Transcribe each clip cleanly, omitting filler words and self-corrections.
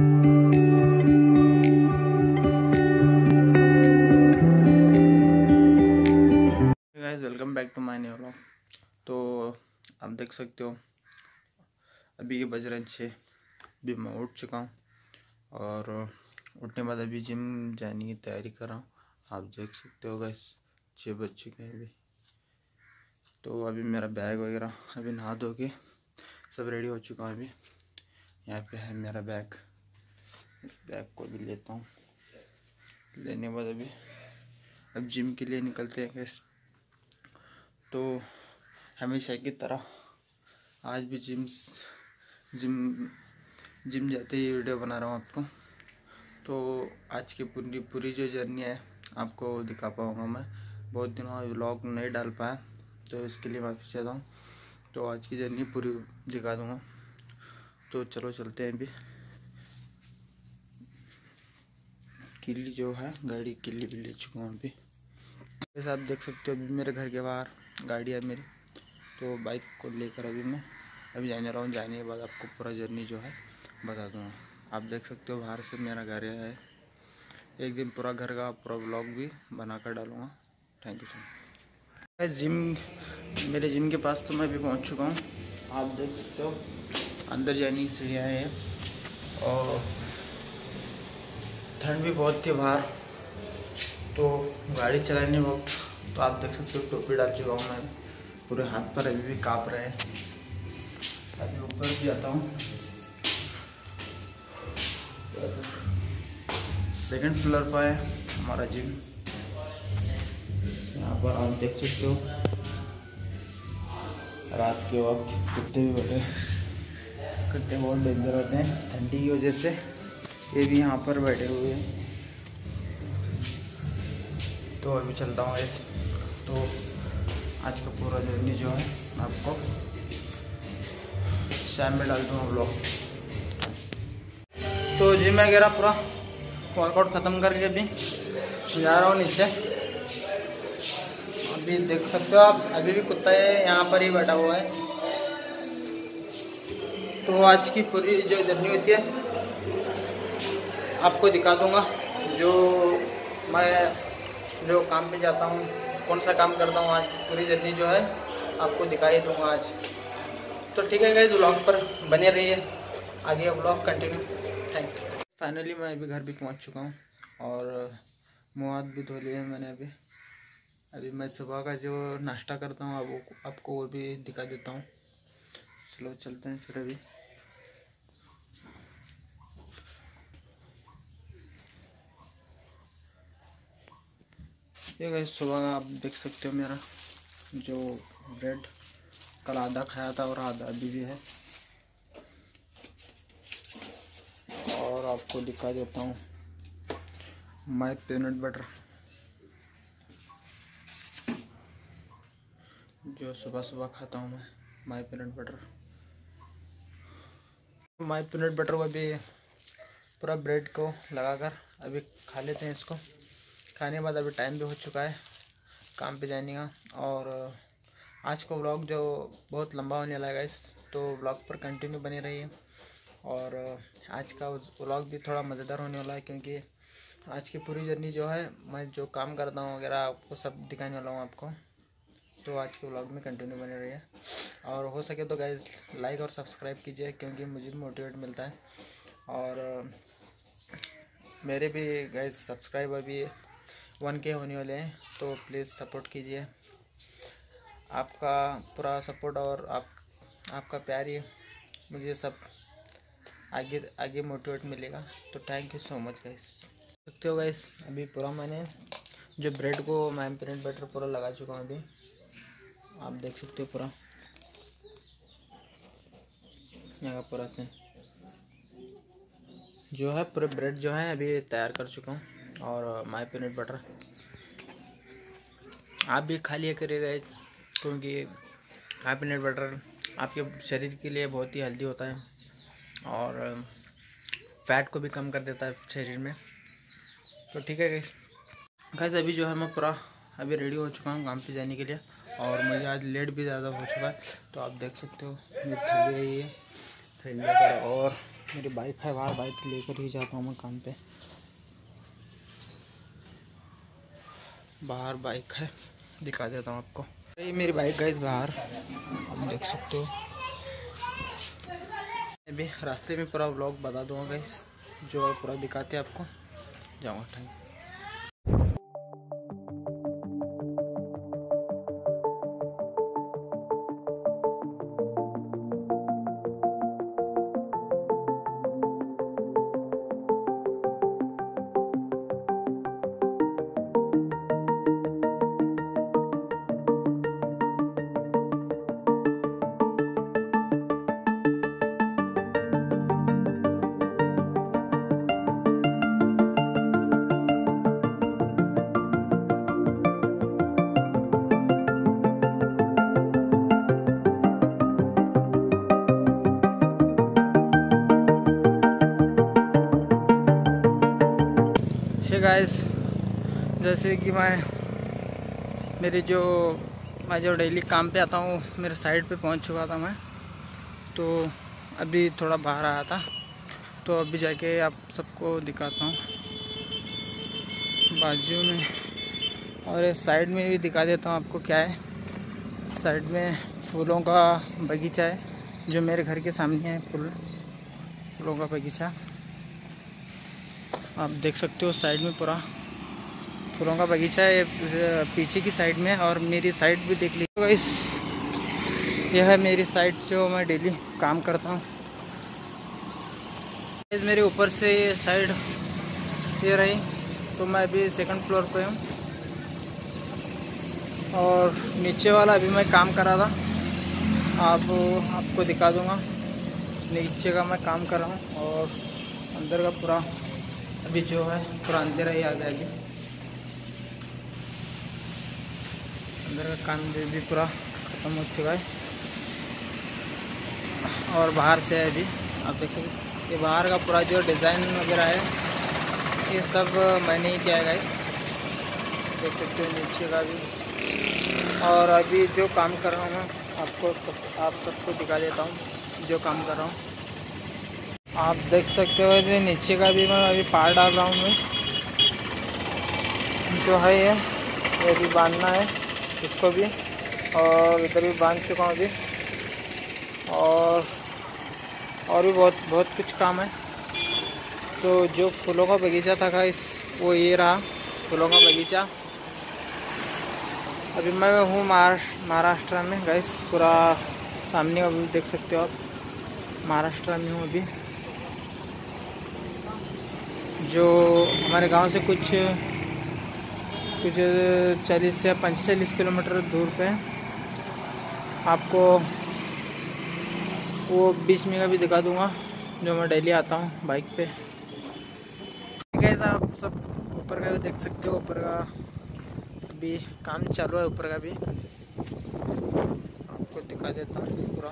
Welcome back to my new vlog. तो आप देख सकते हो अभी ये बज रहे हैं 6। अभी मैं उठ चुका हूँ और उठने के बाद अभी जिम जाने की तैयारी कर रहा हूँ। आप देख सकते हो गाइस 6 बज चुके हैं अभी। तो अभी मेरा बैग वगैरह अभी नहा धो के सब रेडी हो चुका हूँ। अभी यहाँ पे है मेरा बैग, इस बैग को भी लेता हूँ। लेने के बाद अब जिम के लिए निकलते हैं गाइस। तो हमेशा की तरह आज भी जिम जाते ही वीडियो बना रहा हूँ आपको। तो आज की पूरी जो जर्नी है आपको दिखा पाऊँगा मैं। बहुत दिनों व्लॉग नहीं डाल पाया तो इसके लिए माफ़ी चाहता हूँ। तो आज की जर्नी पूरी दिखा दूँगा। तो चलो चलते हैं। अभी किल्ली जो है गाड़ी किल्ली भी ले चुका हूँ अभी। जैसे आप देख सकते हो अभी मेरे घर के बाहर गाड़ी है मेरी। तो बाइक को लेकर अभी जाने रहा हूँ। जाने के बाद आपको पूरा जर्नी जो है बता दूँगा। आप देख सकते हो बाहर से मेरा घर है। एक दिन पूरा घर का पूरा व्लॉग भी बनाकर डालूँगा। Thank you so much. मेरे जिम के पास तो मैं अभी पहुँच चुका हूँ। आप देख सकते हो अंदर जाने की सीढ़ियाँ हैं और ठंड भी बहुत थी बाहर। तो गाड़ी चलाने वक्त तो आप देख सकते हो टोपी डाल चुका हूँ मैं। पूरे हाथ पर अभी भी काँप रहे हैं। अभी ऊपर भी आता हूँ। सेकंड फ्लोर पर है हमारा जिम। यहाँ पर आप देख सकते हो रात के वक्त कुत्ते भी बैठे। कुत्ते बहुत डेंजर होते हैं ठंडी की वजह से। ये भी यहाँ पर बैठे हुए हैं। तो अभी चलता हूँ। तो आज का पूरा जर्नी जो है आपको शाम में डाल दूँगा व्लॉग। तो जिम वगैरह पूरा वर्कआउट ख़त्म करके अभी जा रहा हूँ नीचे। अभी देख सकते हो आप अभी भी कुत्ता है यहाँ पर ही बैठा हुआ है। तो आज की पूरी जो जर्नी होती है आपको दिखा दूँगा। जो काम पे जाता हूँ, कौन सा काम करता हूँ, आज पूरी जर्नी जो है आपको दिखाई दूँगा आज। तो ठीक है गाइस, व्लॉग पर बने रहिए, आगे vlog continue. Thank you. Finally मैं अभी घर भी पहुँच चुका हूँ और मुँह हाथ भी धो लिए मैंने। अभी मैं सुबह का जो नाश्ता करता हूँ आपको वो भी दिखा देता हूँ। चलो चलते हैं फिर। अभी ये गाइस सुबह का आप देख सकते हो मेरा जो ब्रेड कल आधा खाया था और आधा अभी भी है। और आपको दिखा देता हूँ माय पीनट बटर जो सुबह सुबह खाता हूँ मैं। माय पीनट बटर को अभी पूरा ब्रेड को लगाकर अभी खा लेते हैं इसको। खाने के बाद अभी टाइम भी हो चुका है काम पे जाने का। और आज का व्लॉग जो बहुत लंबा होने वाला है गाइस, तो व्लॉग पर कंटिन्यू बने रहिए। और आज का व्लॉग भी थोड़ा मज़ेदार होने वाला है क्योंकि आज की पूरी जर्नी जो है मैं जो काम करता हूँ वगैरह आपको सब दिखाने वाला हूँ आपको। तो आज के व्लॉग में कंटिन्यू बने रहिए और हो सके तो गाइस लाइक और सब्सक्राइब कीजिए क्योंकि मुझे भी मोटिवेट मिलता है। और मेरे भी गाइस सब्सक्राइबर भी 1K होने वाले हैं, तो प्लीज़ सपोर्ट कीजिए। आपका पूरा सपोर्ट और आपका प्यार ही मुझे सब आगे मोटिवेट मिलेगा। तो thank you so much guys. देखते हो गाइस अभी पूरा मैंने जो ब्रेड को मैं पीनट बटर पूरा लगा चुका हूँ। अभी आप देख सकते हो पूरा यहाँ का पूरा से जो है पूरे ब्रेड जो है अभी तैयार कर चुका हूँ। और माय पीनट बटर आप भी खा लिया करिएगा क्योंकि माय पीनट बटर आपके शरीर के लिए बहुत ही हेल्दी होता है और फैट को भी कम कर देता है शरीर में। तो ठीक है गाइस अभी जो है मैं पूरा अभी रेडी हो चुका हूँ काम पे जाने के लिए। और मुझे आज लेट भी ज़्यादा हो चुका है। तो आप देख सकते हो मुझे थक रही है, फील्ड लेकर, और मेरी बाइक है बाहर, बाइक लेकर ही जाता हूँ मैं काम पे। बाहर बाइक है, दिखा देता हूँ आपको। ये मेरी बाइक गाइस बाहर, आप देख सकते हो। अभी रास्ते में पूरा व्लॉग बता दूँगा गाइस, जो है पूरा दिखाते हैं आपको। जाऊँगा टाइम। गाइस, जैसे कि मैं जो डेली काम पे आता हूँ, मेरे साइड पे पहुँच चुका था मैं। तो अभी थोड़ा बाहर आया था, तो अभी जाके आप सबको दिखाता हूँ बाजू में, और साइड में भी दिखा देता हूँ आपको क्या है। साइड में फूलों का बगीचा है, जो मेरे घर के सामने है। फूलों का बगीचा आप देख सकते हो। साइड में पूरा फूलों का बगीचा है, पीछे की साइड में। और मेरी साइड भी देख लीजिए गाइस, यह है मेरी साइड जो मैं डेली काम करता हूँ। मेरे ऊपर से ये साइड ये रही, तो मैं अभी 2nd फ्लोर पे हूँ, और नीचे वाला अभी मैं काम कर रहा था। आपको दिखा दूँगा। नीचे का मैं काम कर रहा हूँ, और अंदर का पूरा अभी जो है पूरा अंधेरा ही आ गया। अभी अंदर का काम भी पूरा ख़त्म हो चुका है, और बाहर से है अभी आप देख सकते। ये बाहर का पूरा जो डिज़ाइन वगैरह है, ये सब मैंने ही किया है गाइस, देख सकते हो। नीचे का भी, और अभी जो काम कर रहा हूँ मैं आप सबको दिखा देता हूँ जो काम कर रहा हूँ। आप देख सकते हो ये नीचे का भी मैं अभी पार डाल रहा हूँ मैं, जो है ये भी बांधना है इसको भी, और इधर भी बांध चुका हूँ अभी। और भी बहुत कुछ काम है। तो जो फूलों का बगीचा था गाइस, वो ये रहा फूलों का बगीचा। अभी मैं हूँ महाराष्ट्र में गाइस, पूरा सामने देख सकते हो आप, महाराष्ट्र में हूँ अभी। जो हमारे गांव से कुछ 40 या 45 किलोमीटर दूर पे आपको वो बीच में का भी दिखा दूंगा, जो मैं डेली आता हूँ बाइक पे। कैसा आप सब ऊपर का भी देख सकते हो, ऊपर का भी काम चालू है, ऊपर का भी आपको दिखा देता हूँ पूरा।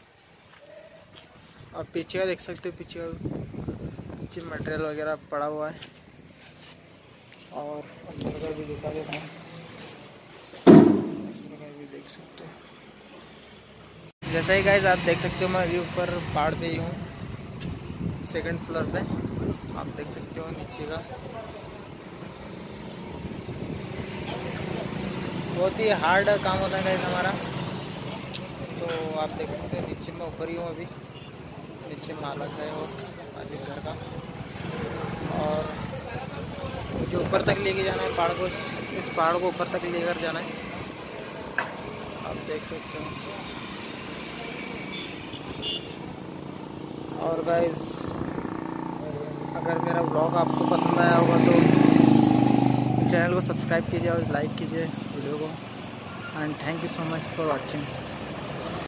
आप पीछे का देख सकते हो, पीछे मटेरियल वगैरह पड़ा हुआ है, और अंदर का भी दिखा देता हूँ, अंदर का भी देख सकते हो। जैसा ही गाइस आप देख सकते हो, मैं अभी ऊपर पहाड़ पे ही हूँ, 2nd फ्लोर पे। आप देख सकते हो नीचे का बहुत ही हार्ड काम होता है गाइस हमारा। तो आप देख सकते हो नीचे मैं ऊपर ही हूँ अभी, नीचे मालक है वो अभी घर का, और मुझे ऊपर तक लेके जाना है पहाड़ को, इस पहाड़ को ऊपर तक लेकर जाना है। आप देख सकते हो। और गाइस, अगर मेरा व्लॉग आपको पसंद आया होगा तो चैनल को सब्सक्राइब कीजिए और लाइक कीजिए वीडियो को। And thank you so much for watching.